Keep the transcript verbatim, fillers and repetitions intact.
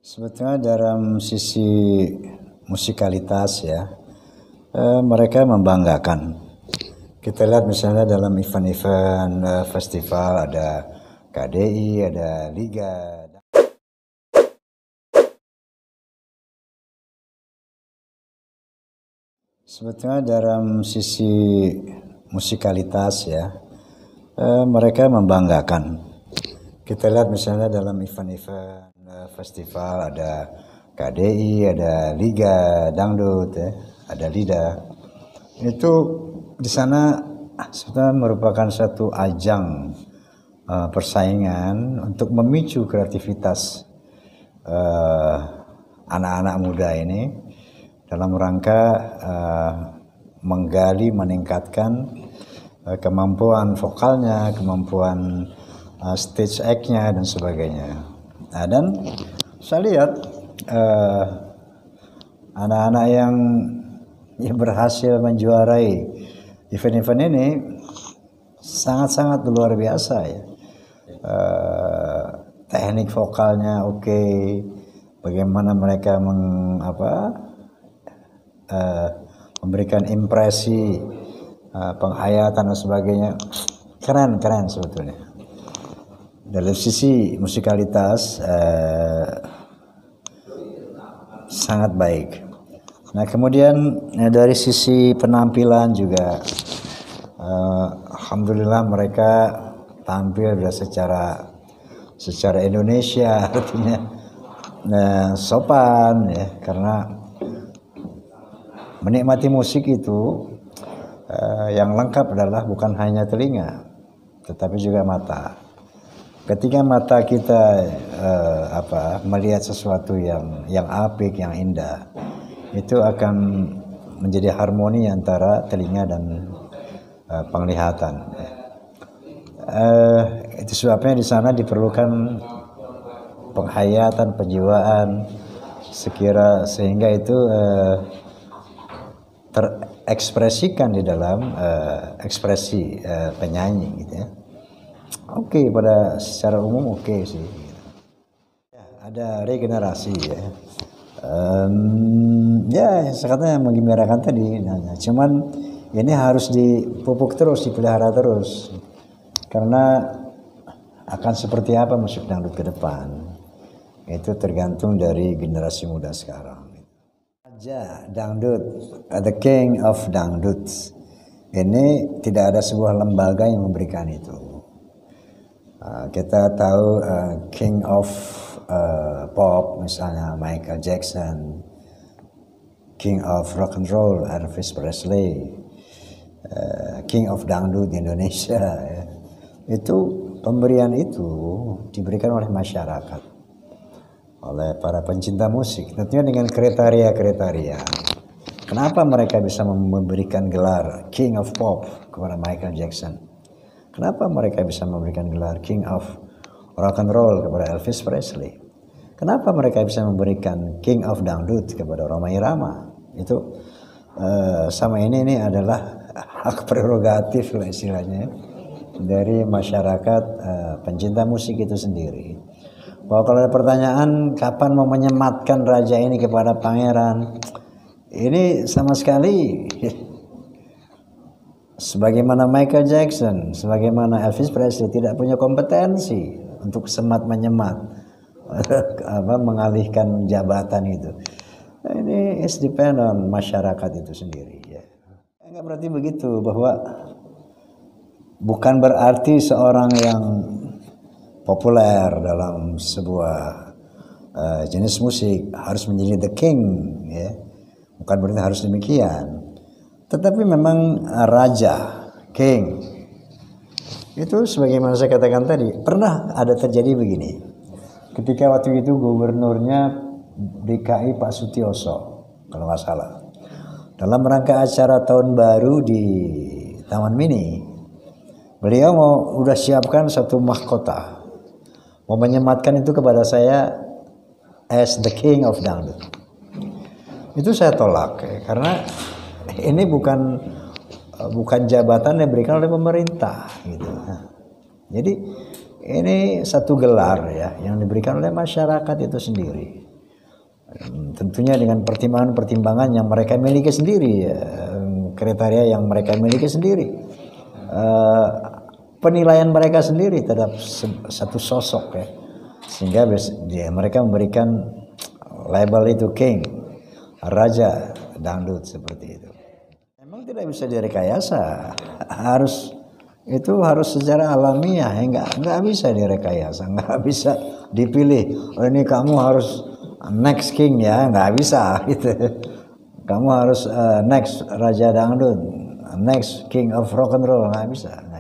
Sebetulnya dalam sisi musikalitas ya, eh, mereka membanggakan. Kita lihat misalnya dalam event-event eh, festival ada K D I, ada Liga. Sebetulnya dalam sisi musikalitas ya, eh, mereka membanggakan. Kita lihat misalnya dalam event-event eh, festival ada K D I, ada Liga Dangdut, ya, ada Lida. Itu di sana sebetulnya merupakan satu ajang uh, persaingan untuk memicu kreativitas uh, anak-anak muda ini dalam rangka uh, menggali, meningkatkan uh, kemampuan vokalnya, kemampuan uh, stage act-nya dan sebagainya. Nah, dan saya lihat uh, anak-anak yang yang berhasil menjuarai event-event ini sangat-sangat luar biasa ya. Uh, teknik vokalnya oke, okay. Bagaimana mereka meng, apa, uh, memberikan impresi, uh, penghayatan dan sebagainya, keren keren sebetulnya. Dari sisi musikalitas uh, sangat baik. Nah kemudian ya, dari sisi penampilan juga uh, alhamdulillah mereka tampil secara secara Indonesia, artinya nah, sopan ya, karena menikmati musik itu uh, yang lengkap adalah bukan hanya telinga tetapi juga mata. Ketika mata kita uh, apa melihat sesuatu yang yang apik, yang indah, itu akan menjadi harmoni antara telinga dan uh, penglihatan. Uh, itu sebabnya di sana diperlukan penghayatan, penjiwaan, sekira sehingga itu uh, terekspresikan di dalam uh, ekspresi uh, penyanyi, gitu ya. Oke, okay, pada secara umum oke okay sih. Ya, ada regenerasi ya. Um, ya sekatnya menggembirakan tadi, nah, cuman ini harus dipupuk terus, dipelihara terus, karena akan seperti apa musik dangdut ke depan itu tergantung dari generasi muda sekarang. Raja dangdut, the king of dangdut, ini tidak ada sebuah lembaga yang memberikan itu. Uh, kita tahu uh, king of Uh, pop misalnya Michael Jackson, king of rock and roll Elvis Presley, uh, king of dangdut di Indonesia ya. Itu pemberian itu diberikan oleh masyarakat, oleh para pencinta musik, tentunya dengan kriteria-kriteria. Kenapa mereka bisa memberikan gelar king of pop kepada Michael Jackson? Kenapa mereka bisa memberikan gelar king of rock and roll kepada Elvis Presley? Kenapa mereka bisa memberikan king of dangdut kepada Rhoma Irama? Itu uh, sama ini ini adalah hak prerogatif lah istilahnya dari masyarakat uh, pencinta musik itu sendiri. Bahwa kalau ada pertanyaan kapan mau menyematkan raja ini kepada pangeran, ini sama sekali sebagaimana Michael Jackson, sebagaimana Elvis Presley tidak punya kompetensi untuk semat menyemat apa mengalihkan jabatan itu. Nah, ini is depend on masyarakat itu sendiri ya. Enggak berarti begitu bahwa bukan berarti seorang yang populer dalam sebuah uh, jenis musik harus menjadi the king ya. Bukan berarti harus demikian. Tetapi memang uh, raja, king itu sebagaimana saya katakan tadi, pernah ada terjadi begini. Ketika waktu itu gubernurnya D K I Pak Sutioso, kalau nggak salah, dalam rangka acara tahun baru di Taman Mini, beliau mau udah siapkan satu mahkota, mau menyematkan itu kepada saya as the king of dangdut. Itu saya tolak ya, karena ini bukan bukan jabatan yang diberikan oleh pemerintah gitu. Nah, jadi ini satu gelar ya yang diberikan oleh masyarakat itu sendiri. Tentunya dengan pertimbangan-pertimbangan yang mereka miliki sendiri, kriteria yang mereka miliki sendiri, penilaian mereka sendiri terhadap satu sosok ya, sehingga dia, mereka memberikan label itu king, raja dangdut seperti itu. Memang tidak bisa direkayasa, harus itu harus secara alamiah, enggak enggak bisa direkayasa, enggak bisa dipilih. Oh ini kamu harus next king ya, nggak bisa gitu. Kamu harus uh, next raja dangdut, next king of rock and roll, nggak bisa.